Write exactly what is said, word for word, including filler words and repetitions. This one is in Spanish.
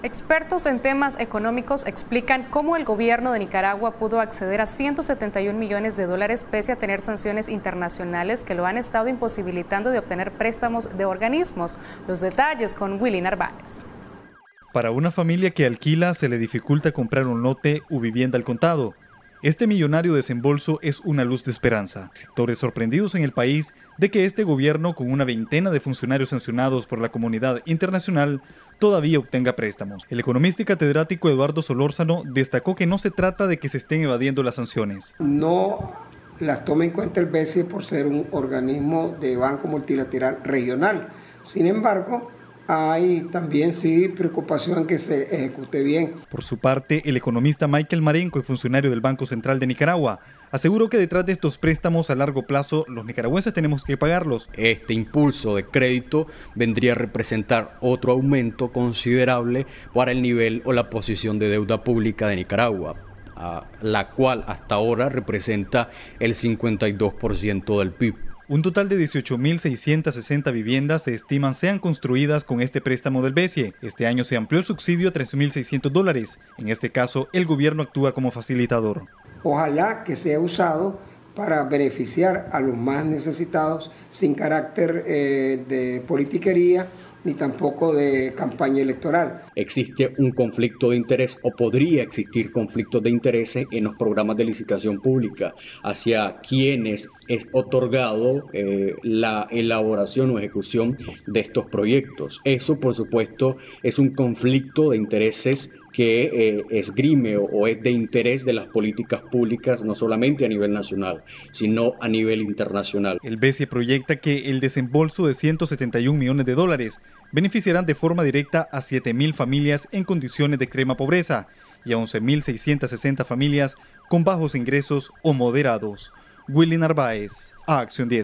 Expertos en temas económicos explican cómo el gobierno de Nicaragua pudo acceder a ciento setenta y un millones de dólares pese a tener sanciones internacionales que lo han estado imposibilitando de obtener préstamos de organismos. Los detalles con Willy Narváez. Para una familia que alquila se le dificulta comprar un lote o vivienda al contado. Este millonario desembolso es una luz de esperanza. Sectores sorprendidos en el país de que este gobierno, con una veintena de funcionarios sancionados por la comunidad internacional, todavía obtenga préstamos. El economista y catedrático Eduardo Solórzano destacó que no se trata de que se estén evadiendo las sanciones. No las toma en cuenta el B C E por ser un organismo de banco multilateral regional. Sin embargo, hay también sí preocupación en que se ejecute bien. Por su parte, el economista Michael Marenco, y funcionario del Banco Central de Nicaragua, aseguró que detrás de estos préstamos a largo plazo, los nicaragüenses tenemos que pagarlos. Este impulso de crédito vendría a representar otro aumento considerable para el nivel o la posición de deuda pública de Nicaragua, a la cual hasta ahora representa el cincuenta y dos por ciento del P I B. Un total de dieciocho mil seiscientas sesenta viviendas se estiman sean construidas con este préstamo del B C E. Este año se amplió el subsidio a tres mil seiscientos dólares. En este caso, el gobierno actúa como facilitador. Ojalá que sea usado para beneficiar a los más necesitados sin carácter eh, de politiquería ni tampoco de campaña electoral. Existe un conflicto de interés o podría existir conflictos de interés en los programas de licitación pública hacia quienes es otorgado eh, la elaboración o ejecución de estos proyectos. Eso, por supuesto, es un conflicto de intereses que eh, esgrime o, o es de interés de las políticas públicas, no solamente a nivel nacional, sino a nivel internacional. El B C E proyecta que el desembolso de ciento setenta y un millones de dólares beneficiarán de forma directa a siete mil familias en condiciones de extrema pobreza y a once mil seiscientas sesenta familias con bajos ingresos o moderados. Willy Narváez, A Acción diez.